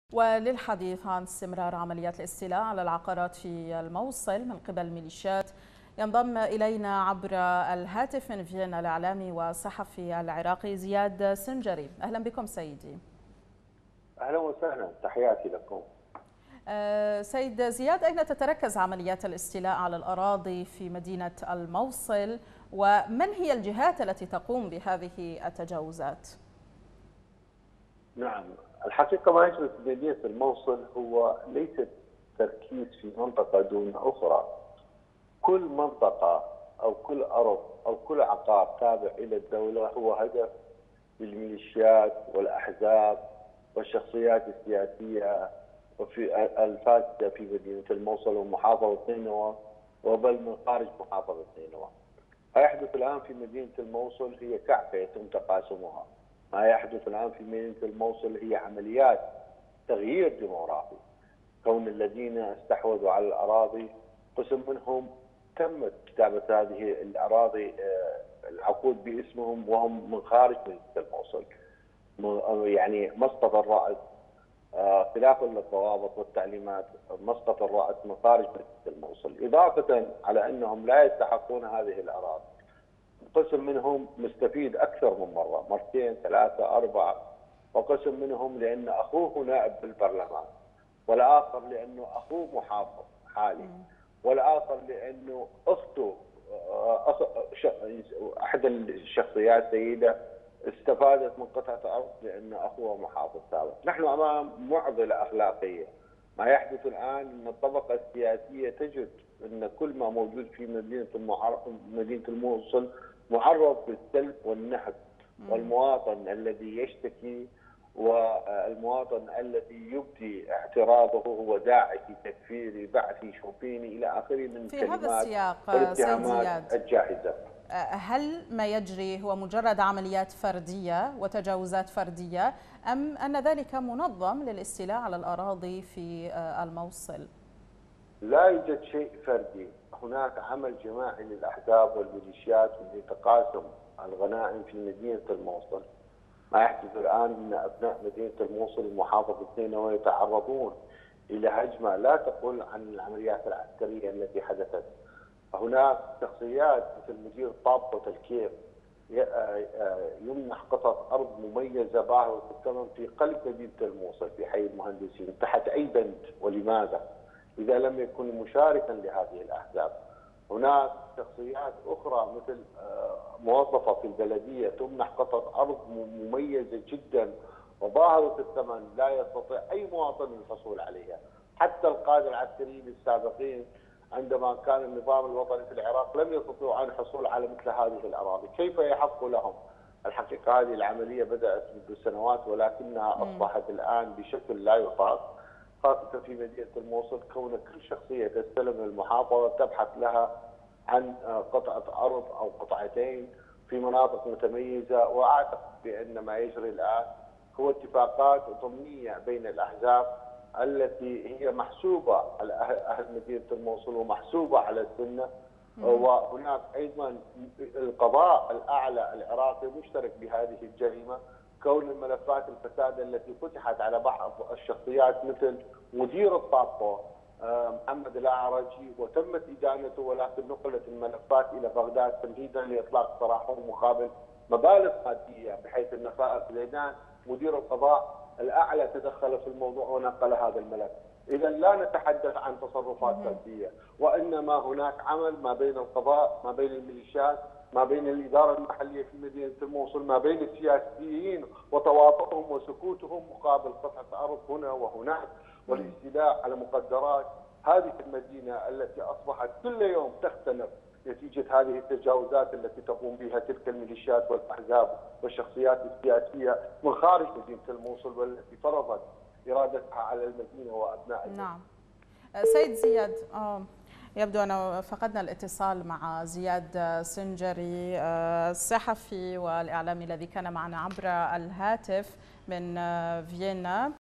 وللحديث عن استمرار عمليات الاستيلاء على العقارات في الموصل من قبل الميليشيات ينضم إلينا عبر الهاتف من فيينا الإعلامي والصحفي العراقي زياد سنجري. أهلا بكم سيدي. أهلا وسهلا، تحياتي لكم. سيد زياد، أين تتركز عمليات الاستيلاء على الأراضي في مدينة الموصل، ومن هي الجهات التي تقوم بهذه التجاوزات؟ نعم، الحقيقة ما يجري في مدينة الموصل هو ليس تركيز في منطقة دون أخرى. كل منطقة أو كل أرض أو كل عقار تابع إلى الدولة هو هدف للميليشيات والأحزاب والشخصيات السياسية وفي الفاسدة في مدينة الموصل ومحافظة نينوى وبل من خارج محافظة نينوى. ما يحدث الآن في مدينة الموصل هي كعكة يتم تقاسمها. ما يحدث الآن في مدينة الموصل هي عمليات تغيير ديموغرافي. كون الذين استحوذوا على الأراضي قسم منهم تمت كتابة هذه الأراضي العقود باسمهم وهم من خارج مدينة الموصل. يعني مسقط الرأس خلافا للضوابط والتعليمات، مسقط الرأس من خارج مدينة الموصل، إضافة على أنهم لا يستحقون هذه الأراضي. قسم منهم مستفيد أكثر من مرة، مرتين ثلاثة أربعة، وقسم منهم لأن أخوه نائب بالبرلمان، والآخر لأنه أخوه محافظ حالي، والآخر لأنه أخته أحد الشخصيات سيدة استفادت من قطعة أرض لأن أخوه محافظ سابق. نحن أمام معضلة أخلاقية. ما يحدث الآن أن الطبقة السياسية تجد أن كل ما موجود في مدينة الموصل معرض بالسلب والنهب، والمواطن الذي يشتكي والمواطن الذي يبدي اعتراضه هو داعشي تكفيري بعثي شوفيني إلى آخره من في الكلمات هذا السياق والاتهامات الجاهزة. هل ما يجري هو مجرد عمليات فردية وتجاوزات فردية، أم أن ذلك منظم للاستيلاء على الأراضي في الموصل؟ لا يوجد شيء فردي، هناك عمل جماعي للأحزاب والميليشيات لتقاسم الغنائم في مدينة الموصل. ما يحدث الآن أن أبناء مدينة الموصل ومحافظة نينوى يتعرضون إلى هجمة لا تقل عن العمليات العسكرية التي حدثت. هناك شخصيات مثل مدير طابة الكيف يمنح قطعة أرض مميزة باهظة الثمن في قلب مدينة الموصل في حي المهندسين تحت أي بند، ولماذا؟ إذا لم يكن مشاركا لهذه الأحزاب. هناك شخصيات أخرى مثل موظفة في البلدية تمنح قطعة أرض مميزة جدا وباهظة الثمن لا يستطيع أي مواطن الحصول عليها. حتى القادة العسكريين السابقين عندما كان النظام الوطني في العراق لم يستطيعوا الحصول على مثل هذه الأراضي، كيف يحق لهم؟ الحقيقة هذه العملية بدأت منذ سنوات ولكنها أصبحت الآن بشكل لا يطاق، خاصة في مدينة الموصل، كون كل شخصية تستلم المحافظة تبحث لها عن قطعة أرض أو قطعتين في مناطق متميزة. وأعتقد بأن ما يجري الآن هو اتفاقات ضمنية بين الأحزاب التي هي محسوبة على أهل مدينة الموصل ومحسوبة على السنة. وهناك أيضا القضاء الأعلى العراقي مشترك بهذه الجريمة، كون الملفات الفساد التي فتحت على بعض الشخصيات مثل مدير الطابة محمد الأعرجي وتمت إدانته، ولكن نقلت الملفات إلى بغداد تمهيدا لإطلاق سراحه مقابل مبالغ مادية، بحيث أن فائق زيدان مدير القضاء الأعلى تدخل في الموضوع ونقل هذا الملف. إذا لا نتحدث عن تصرفات فردية، وإنما هناك عمل ما بين القضاء، ما بين الميليشيات، ما بين الإدارة المحلية في مدينة الموصل، ما بين السياسيين وتواطؤهم وسكوتهم مقابل قطعة أرض هنا وهناك والاستيلاء على مقدرات هذه المدينة التي أصبحت كل يوم تختلف نتيجة هذه التجاوزات التي تقوم بها تلك الميليشيات والأحزاب والشخصيات السياسية من خارج مدينة الموصل، والتي فرضت إرادتها على المدينة وأبنائها. نعم. سيد زياد، يبدو أن فقدنا الاتصال مع زياد سنجري الصحفي والإعلامي الذي كان معنا عبر الهاتف من فيينا.